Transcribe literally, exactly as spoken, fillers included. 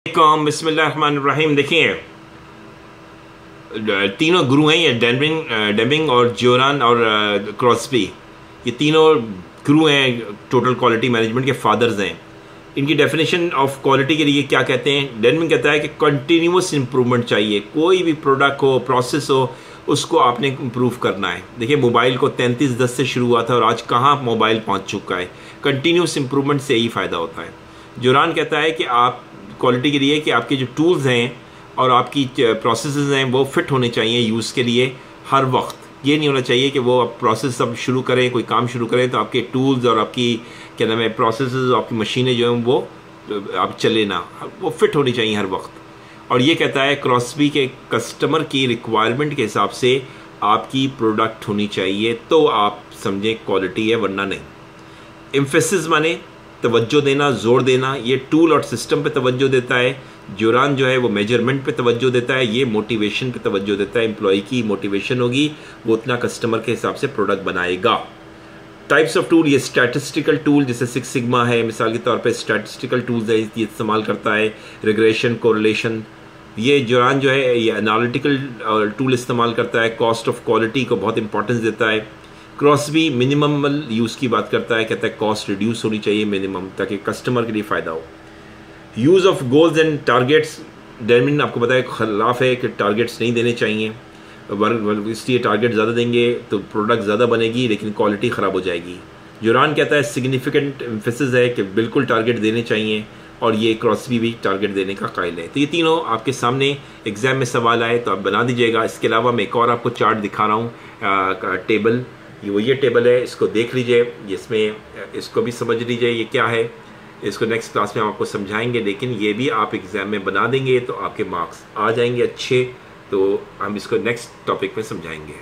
बिस्मिल्लाहिर्रहमानिर्रहीम। देखिए, तीनों गुरु हैं ये, डेमिंग डेमिंग और जोरान और क्रॉस्बी। ये तीनों गुरु हैं, टोटल क्वालिटी मैनेजमेंट के फादर्स हैं। इनकी डेफिनेशन ऑफ क्वालिटी के लिए क्या कहते हैं? डेमिंग कहता है कि कंटिन्यूस इंप्रूवमेंट चाहिए। कोई भी प्रोडक्ट हो, प्रोसेस हो, उसको आपने इम्प्रूव करना है। देखिए, मोबाइल को तैंतीस दस से शुरू हुआ था और आज कहाँ मोबाइल पहुँच चुका है। कंटिन्यूस इंप्रूवमेंट से यही फ़ायदा होता है। जोरान कहता है कि आप क्वालिटी के लिए कि आपके जो टूल्स हैं और आपकी प्रोसेसेस हैं वो फिट होने चाहिए यूज़ के लिए हर वक्त। ये नहीं होना चाहिए कि वो आप प्रोसेस सब शुरू करें, कोई काम शुरू करें तो आपके टूल्स और आपकी क्या नाम है प्रोसेसेस, आपकी मशीनें जो हैं वो आप चले ना, वो फिट होनी चाहिए हर वक्त। और ये कहता है क्रॉस्बी के कस्टमर की रिक्वायरमेंट के हिसाब से आपकी प्रोडक्ट होनी चाहिए, तो आप समझें क्वालिटी है, वरना नहीं। एम्फेसिस माने तवज्जो देना, जोर देना। ये टूल और सिस्टम पे तवज्जो देता है। जोरान जो है वो मेजरमेंट पे तवज्जो देता है, ये मोटिवेशन पे तवज्जो देता है। एम्प्लॉय की मोटिवेशन होगी, वो उतना कस्टमर के हिसाब से प्रोडक्ट बनाएगा। टाइप्स ऑफ टूल, ये स्टैटिस्टिकल टूल जैसे सिक्स सिग्मा है, मिसाल के तौर पे स्टैटिस्टिकल टूल्स है, ये इस्तेमाल करता है। Regression, correlation. ये जोरान जो है ये एनालिटिकल टूल इस्तेमाल करता है। कॉस्ट ऑफ क्वालिटी को बहुत इंपॉर्टेंस देता है। क्रॉस्बी मिनिमल यूज़ की बात करता है, कहता है कॉस्ट रिड्यूस होनी चाहिए मिनिमम, ताकि कस्टमर के लिए फ़ायदा हो। Use of goals and targets, Deming आपको पता है खिलाफ है कि टारगेट्स नहीं देने चाहिए, इसलिए टारगेट ज़्यादा देंगे तो प्रोडक्ट ज़्यादा बनेगी लेकिन क्वालिटी ख़राब हो जाएगी। जोरान कहता है सिग्निफिकेंट एम्फेसिस है कि बिल्कुल टारगेट देने चाहिए, और ये क्रॉस्बी भी टारगेट देने का कायल है। तो ये तीनों आपके सामने एग्जाम में सवाल आए तो आप बना दीजिएगा। इसके अलावा मैं एक और आपको चार्ट दिखा रहा हूँ, टेबल। ये वो ये टेबल है, इसको देख लीजिए, इसमें इसको भी समझ लीजिए ये क्या है। इसको नेक्स्ट क्लास में हम आपको समझाएंगे, लेकिन ये भी आप एग्ज़ाम में बना देंगे तो आपके मार्क्स आ जाएंगे अच्छे। तो हम इसको नेक्स्ट टॉपिक में समझाएंगे।